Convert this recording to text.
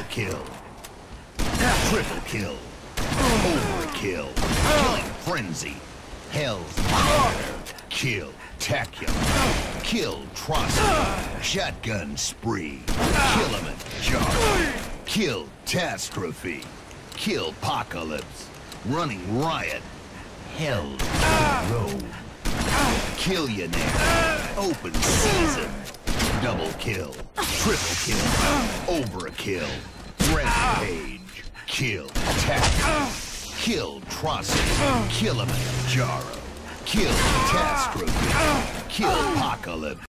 kill. Triple kill. Overkill. Killing Frenzy. Hell's Fire. Kill Tachyon. Kill Trosky. Shotgun Spree. Killamant Jaro. Kill Tastrophe. Kill Apocalypse. Running Riot. Hell's Road. Killionaire. Open Season. Double kill. Triple kill. Overkill. Rampage. Kill Tachyon. Kill Trosky. Killamant Jaro. Kill Tastrophe. Kill Apocalypse.